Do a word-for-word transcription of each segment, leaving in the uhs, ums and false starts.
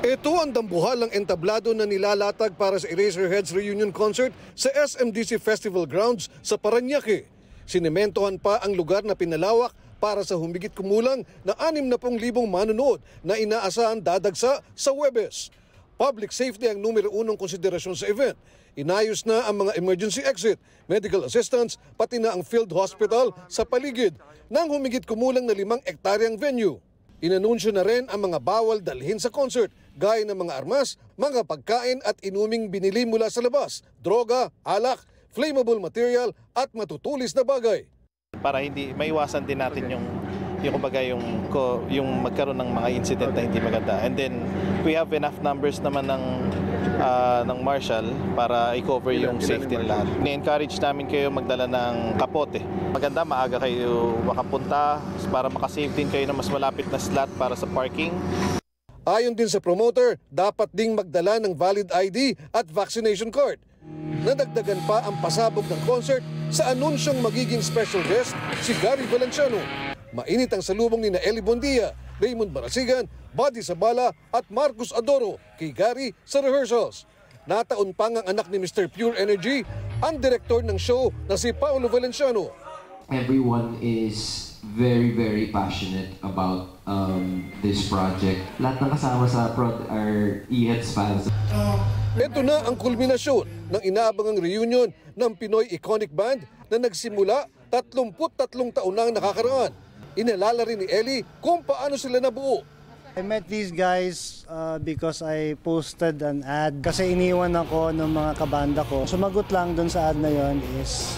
Ito ang dambuhalang entablado na nilalatag para sa Eraserheads Reunion Concert sa S M D C Festival Grounds sa Parañaque. Sinementohan pa ang lugar na pinalawak para sa humigit kumulang na anim na pung libong manonood na inaasahan dadagsa sa Huwebes. Public safety ang numero unong konsiderasyon sa event. Inayos na ang mga emergency exit, medical assistance, pati na ang field hospital sa paligid ng humigit kumulang na limang ektaryang venue. Inanunsyo na rin ang mga bawal dalhin sa concert, gaya ng mga armas, mga pagkain at inuming binili mula sa labas, droga, alak, flammable material at matutulis na bagay. Para hindi maiwasan din natin yung yung kumbaga yung yung magkaroon ng mga incident na hindi maganda. And then we have enough numbers naman ng uh, ng marshal para i-cover yung safety ng lahat. Ni-encourage namin kayo magdala ng kapote. Maganda maaga kayo makapunta para makasave din kayo ng mas malapit na slot para sa parking. Ayon din sa promoter, dapat ding magdala ng valid I D at vaccination card. Nadagdagan pa ang pasabog ng concert sa anunsyong magiging special guest si Gary Valenciano. Mainit ang salubong ni na Eli Bondia, Raymond Marasigan, Buddy Sabala at Marcus Adoro kay Gary sa rehearsals. Nataon pa ang anak ni Mister Pure Energy, ang direktor ng show na si Paolo Valenciano. Everyone is very, very passionate about um, this project. Lahat ng kasama sa prod are E-Heads fans. Ito na ang kulminasyon ng inaabangang reunion ng Pinoy Iconic Band na nagsimula tatlumput tatlong taon nang nakakaraan. Inalala rin ni Eli kung paano sila nabuo. I met these guys uh, because I posted an ad kasi iniwan ako ng mga kabanda ko. Sumagot lang dun sa ad na yon is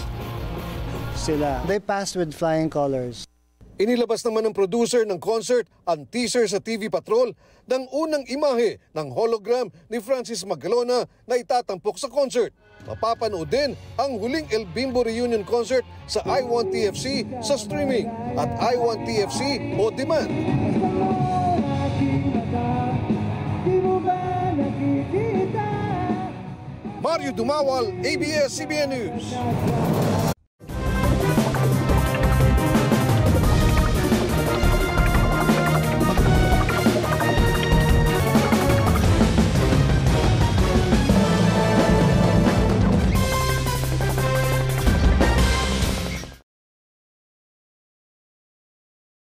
sila. They passed with flying colors. Inilabas naman ng producer ng concert ang teaser sa T V Patrol ng unang imahe ng hologram ni Francis Magalona na itatampok sa concert. Mapapanood din ang huling El Bimbo Reunion Concert sa I Want T F C sa streaming at I Want T F C o demand. Mario Dumawal, A B S C B N News.